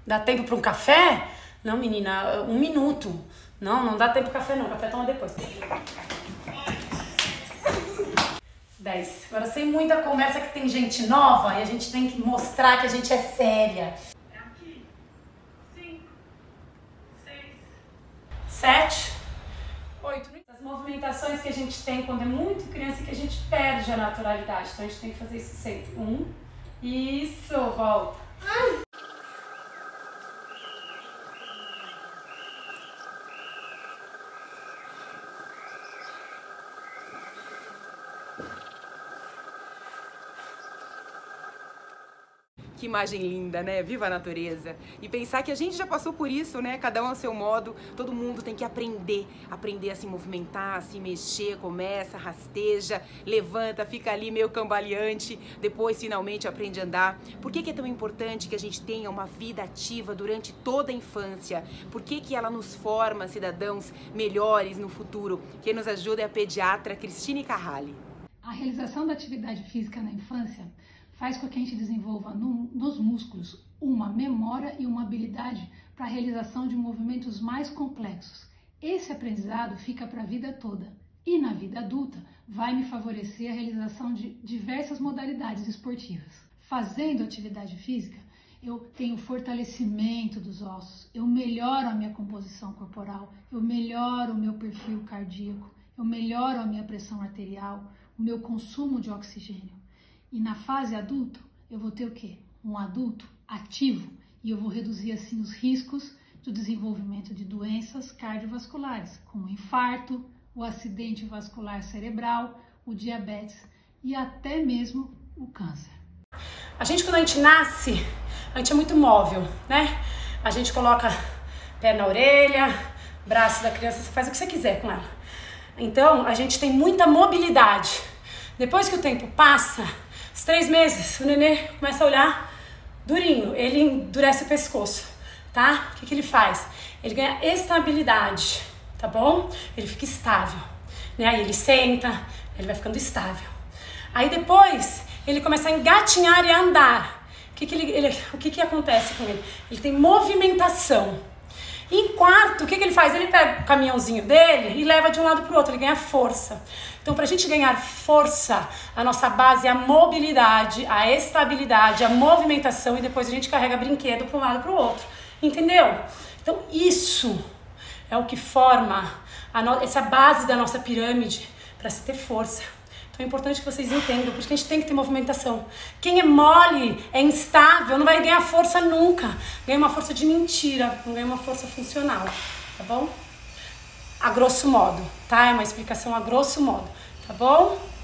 Dá tempo para um café? Não, menina, 1 minuto. Não dá tempo para café não, café toma depois. 10. Agora, sem muita conversa que tem gente nova e a gente tem que mostrar que a gente é séria. É aqui. 5, 6, 7, 8. As movimentações que a gente tem quando é muito criança e que a gente perde a naturalidade. Então a gente tem que fazer isso sempre. 1. Isso, volta. Que imagem linda, né? Viva a natureza! E pensar que a gente já passou por isso, né? Cada um ao seu modo, todo mundo tem que aprender a se movimentar, a se mexer, começa, rasteja, levanta, fica ali meio cambaleante, depois finalmente aprende a andar. Por que é tão importante que a gente tenha uma vida ativa durante toda a infância? Por que ela nos forma cidadãos melhores no futuro? Quem nos ajuda é a pediatra Cristine Carrali. A realização da atividade física na infância faz com que a gente desenvolva nos músculos uma memória e uma habilidade para a realização de movimentos mais complexos. Esse aprendizado fica para a vida toda e na vida adulta vai me favorecer a realização de diversas modalidades esportivas. Fazendo atividade física, eu tenho fortalecimento dos ossos, eu melhoro a minha composição corporal, eu melhoro o meu perfil cardíaco, eu melhoro a minha pressão arterial, o meu consumo de oxigênio. E na fase adulta, eu vou ter o quê? Um adulto ativo e eu vou reduzir assim os riscos do desenvolvimento de doenças cardiovasculares, como o infarto, o acidente vascular cerebral, o diabetes e até mesmo o câncer. A gente, quando a gente nasce, a gente é muito móvel, né? A gente coloca pé na orelha, braço da criança, você faz o que você quiser com ela. Então, a gente tem muita mobilidade. Depois que o tempo passa, os 3 meses, o nenê começa a olhar durinho, ele endurece o pescoço, tá? O que ele faz? Ele ganha estabilidade, tá bom? Ele fica estável, né? Aí ele senta, ele vai ficando estável. Aí depois, ele começa a engatinhar e a andar. O que acontece com ele? Ele tem movimentação. Em quarto, o que ele faz? Ele pega o caminhãozinho dele e leva de um lado para o outro, ele ganha força. Então, para a gente ganhar força, a nossa base é a mobilidade, a estabilidade, a movimentação e depois a gente carrega brinquedo para um lado para o outro. Entendeu? Então, isso é o que forma essa base da nossa pirâmide para se ter força. Então é importante que vocês entendam, porque a gente tem que ter movimentação. Quem é mole, é instável, não vai ganhar força nunca. Ganha uma força de mentira, não ganha uma força funcional, tá bom? A grosso modo, tá? É uma explicação a grosso modo, tá bom?